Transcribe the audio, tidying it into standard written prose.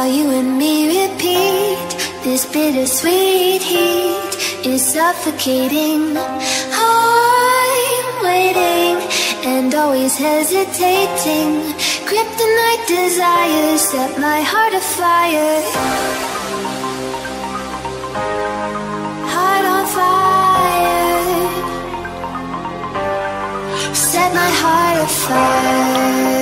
while you and me repeat. This bittersweet heat is suffocating. I'm waiting and always hesitating. Kryptonite desires set my heart afire. Heart on fire. Set my heart afire.